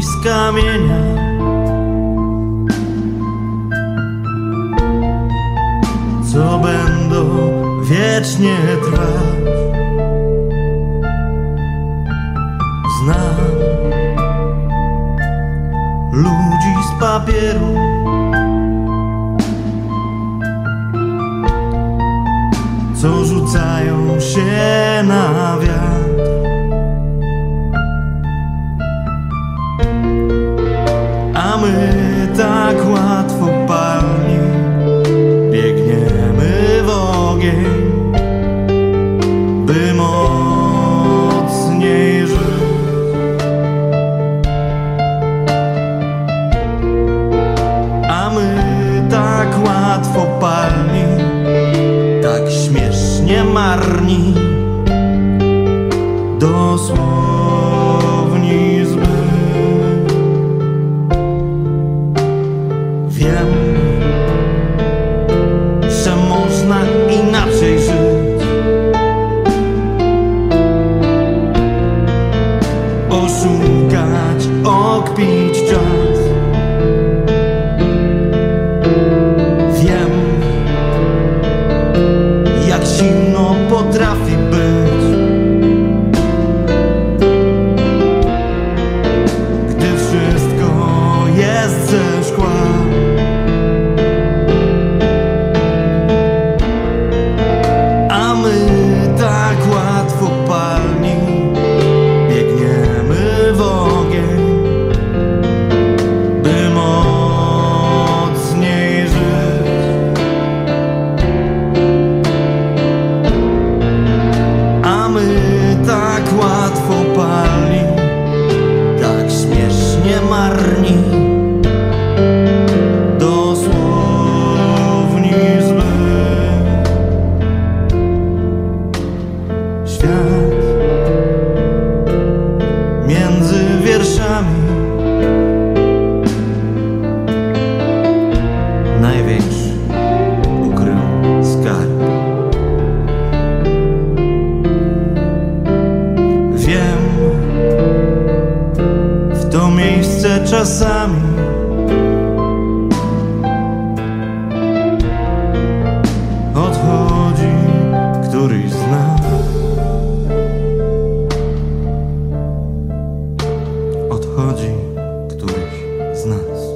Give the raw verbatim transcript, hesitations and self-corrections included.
ludzi z kamienia. Co będą wiecznie trwać. Znam ludzi z papieru, co rzucają się na wiatr. A my tak łatwo palni biegniemy w ogień, by mocniej żyć. A my tak łatwo palni, tak śmiesznie marni, dosłowni zbyt. Wiem, że można inaczej żyć. Oszukać, okpić czas. Wiem, jak zimno potrafi być, gdy wszystko jest ze szkła. A my tak łatwo palni biegniemy w ogień, by mocniej żyć. A my tak łatwo palni, tak śmiesznie marni, dosłowni zbyt. Świat między wierszami, największy ukrył skarb. Wiem, w to miejsce czasami odchodzi któryś z nas. Odchodzi któryś z nas.